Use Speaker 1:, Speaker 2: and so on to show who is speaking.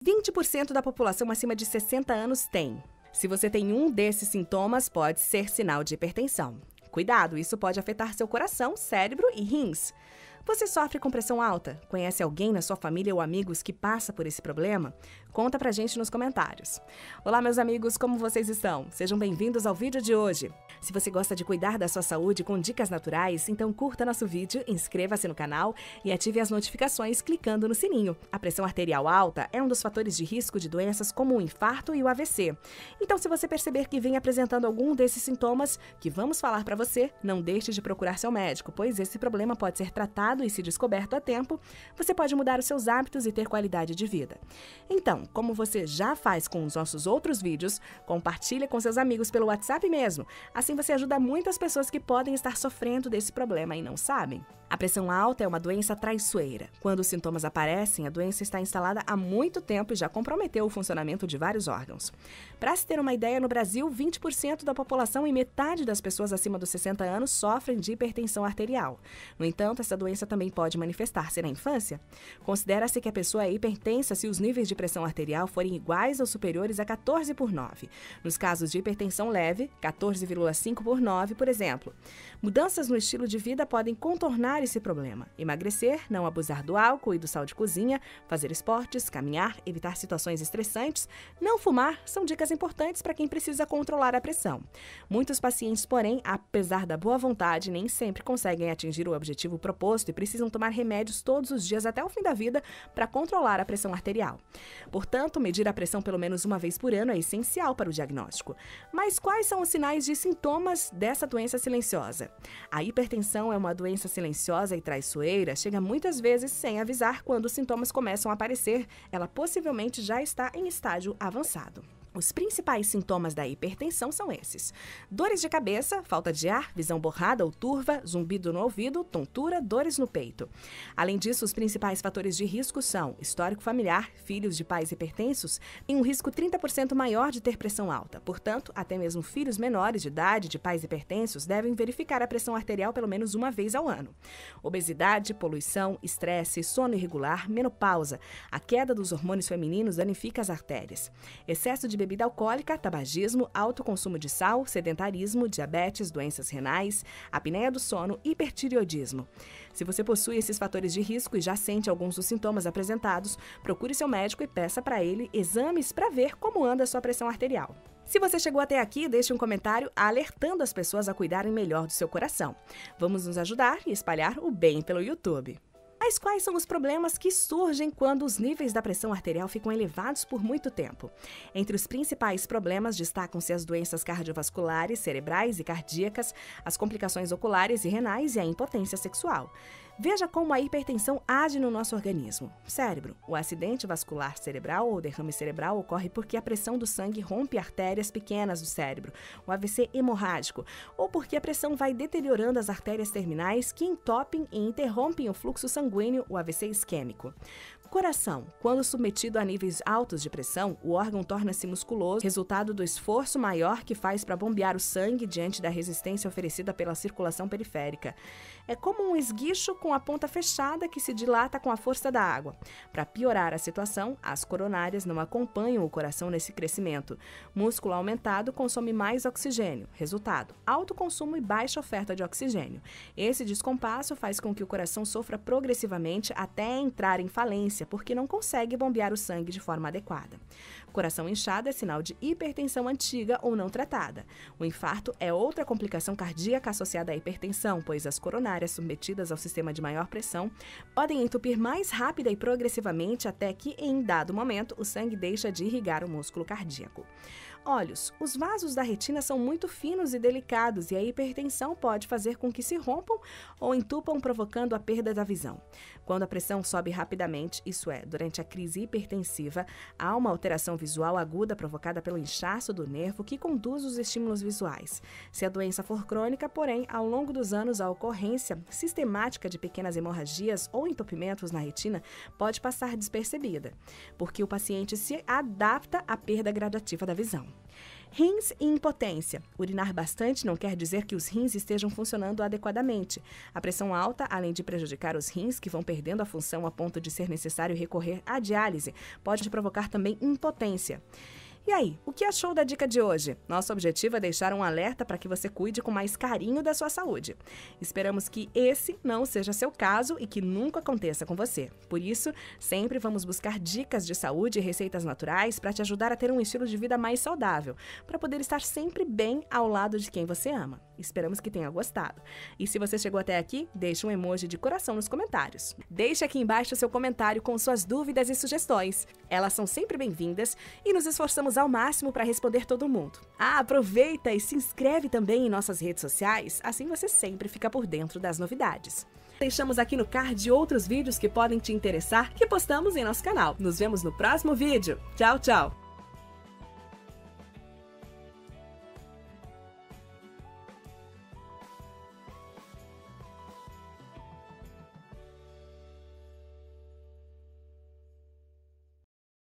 Speaker 1: 20% da população acima de 60 anos tem. Se você tem um desses sintomas, pode ser sinal de hipertensão. Cuidado, isso pode afetar seu coração, cérebro e rins. Você sofre com pressão alta? Conhece alguém na sua família ou amigos que passa por esse problema? Conta pra gente nos comentários. Olá, meus amigos, como vocês estão? Sejam bem-vindos ao vídeo de hoje. Se você gosta de cuidar da sua saúde com dicas naturais, então curta nosso vídeo, inscreva-se no canal e ative as notificações clicando no sininho. A pressão arterial alta é um dos fatores de risco de doenças como o infarto e o AVC. Então, se você perceber que vem apresentando algum desses sintomas que vamos falar pra você, não deixe de procurar seu médico, pois esse problema pode ser tratado e se descoberto a tempo, você pode mudar os seus hábitos e ter qualidade de vida. Então, como você já faz com os nossos outros vídeos, compartilhe com seus amigos pelo WhatsApp mesmo. Assim você ajuda muitas pessoas que podem estar sofrendo desse problema e não sabem. A pressão alta é uma doença traiçoeira. Quando os sintomas aparecem, a doença está instalada há muito tempo e já comprometeu o funcionamento de vários órgãos. Para se ter uma ideia, no Brasil, 20% da população e metade das pessoas acima dos 60 anos sofrem de hipertensão arterial. No entanto, essa doença também pode manifestar-se na infância. Considera-se que a pessoa é hipertensa se os níveis de pressão arterial forem iguais ou superiores a 14/9. Nos casos de hipertensão leve, 14,5/9, por exemplo. Mudanças no estilo de vida podem contornar esse problema. Emagrecer, não abusar do álcool e do sal de cozinha, fazer esportes, caminhar, evitar situações estressantes, não fumar são dicas importantes para quem precisa controlar a pressão. Muitos pacientes, porém, apesar da boa vontade, nem sempre conseguem atingir o objetivo proposto e precisam tomar remédios todos os dias até o fim da vida para controlar a pressão arterial. Portanto, medir a pressão pelo menos uma vez por ano é essencial para o diagnóstico. Mas quais são os sinais e sintomas dessa doença silenciosa? A hipertensão é uma doença silenciosa e traiçoeira, chega muitas vezes sem avisar quando os sintomas começam a aparecer. Ela possivelmente já está em estágio avançado. Os principais sintomas da hipertensão são esses: dores de cabeça, falta de ar, visão borrada ou turva, zumbido no ouvido, tontura, dores no peito. Além disso, os principais fatores de risco são histórico familiar, filhos de pais hipertensos têm um risco 30% maior de ter pressão alta. Portanto, até mesmo filhos menores de idade de pais hipertensos devem verificar a pressão arterial pelo menos uma vez ao ano. Obesidade, poluição, estresse, sono irregular, menopausa. A queda dos hormônios femininos danifica as artérias. Excesso de bebida alcoólica, tabagismo, alto consumo de sal, sedentarismo, diabetes, doenças renais, apneia do sono, hipertireoidismo. Se você possui esses fatores de risco e já sente alguns dos sintomas apresentados, procure seu médico e peça para ele exames para ver como anda a sua pressão arterial. Se você chegou até aqui, deixe um comentário alertando as pessoas a cuidarem melhor do seu coração. Vamos nos ajudar e espalhar o bem pelo YouTube. Mas quais são os problemas que surgem quando os níveis da pressão arterial ficam elevados por muito tempo? Entre os principais problemas destacam-se as doenças cardiovasculares, cerebrais e cardíacas, as complicações oculares e renais e a impotência sexual. Veja como a hipertensão age no nosso organismo. Cérebro. O acidente vascular cerebral ou derrame cerebral ocorre porque a pressão do sangue rompe artérias pequenas do cérebro, o AVC hemorrágico, ou porque a pressão vai deteriorando as artérias terminais que entopem e interrompem o fluxo sanguíneo, o AVC isquêmico. Coração. Quando submetido a níveis altos de pressão, o órgão torna-se musculoso, resultado do esforço maior que faz para bombear o sangue diante da resistência oferecida pela circulação periférica. É como um esguicho com a ponta fechada que se dilata com a força da água. Para piorar a situação, as coronárias não acompanham o coração nesse crescimento. Músculo aumentado consome mais oxigênio. Resultado: alto consumo e baixa oferta de oxigênio. Esse descompasso faz com que o coração sofra progressivamente até entrar em falência, porque não consegue bombear o sangue de forma adequada. Coração inchado é sinal de hipertensão antiga ou não tratada. O infarto é outra complicação cardíaca associada à hipertensão, pois as coronárias submetidas ao sistema de maior pressão podem entupir mais rápida e progressivamente até que, em dado momento, o sangue deixa de irrigar o músculo cardíaco. Olhos. Os vasos da retina são muito finos e delicados e a hipertensão pode fazer com que se rompam ou entupam, provocando a perda da visão. Quando a pressão sobe rapidamente, isso é, durante a crise hipertensiva, há uma alteração visual aguda provocada pelo inchaço do nervo que conduz os estímulos visuais. Se a doença for crônica, porém, ao longo dos anos, a ocorrência sistemática de pequenas hemorragias ou entupimentos na retina pode passar despercebida, porque o paciente se adapta à perda gradativa da visão. Rins e impotência. Urinar bastante não quer dizer que os rins estejam funcionando adequadamente. A pressão alta, além de prejudicar os rins, que vão perdendo a função a ponto de ser necessário recorrer à diálise, pode provocar também impotência. E aí, o que achou da dica de hoje? Nosso objetivo é deixar um alerta para que você cuide com mais carinho da sua saúde. Esperamos que esse não seja seu caso e que nunca aconteça com você. Por isso, sempre vamos buscar dicas de saúde e receitas naturais para te ajudar a ter um estilo de vida mais saudável, para poder estar sempre bem ao lado de quem você ama. Esperamos que tenha gostado. E se você chegou até aqui, deixe um emoji de coração nos comentários. Deixe aqui embaixo seu comentário com suas dúvidas e sugestões. Elas são sempre bem-vindas e nos esforçamos ao máximo para responder todo mundo. Aproveita e se inscreve também em nossas redes sociais, assim você sempre fica por dentro das novidades. Deixamos aqui no card outros vídeos que podem te interessar que postamos em nosso canal. Nos vemos no próximo vídeo. Tchau, tchau!